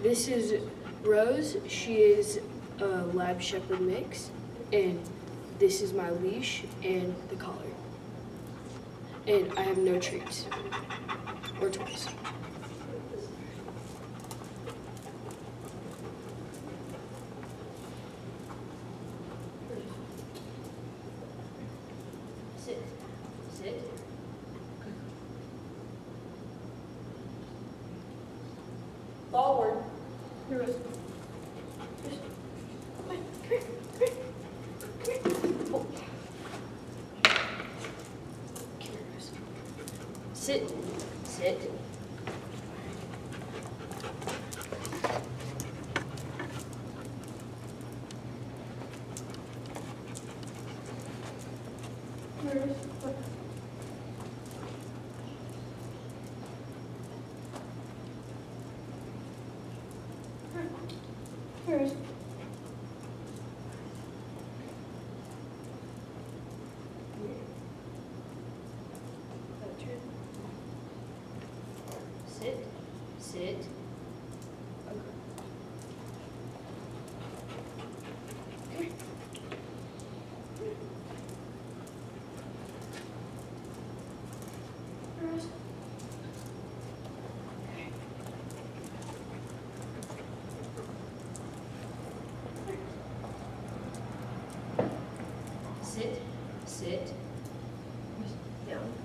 This is Rose. She is a Lab Shepherd mix, and this is my leash and the collar. And I have no treats or toys. Sit. Sit. Forward. Here, Rose. Sit. Sit. Sit. Sit. Sit. Sit. Down.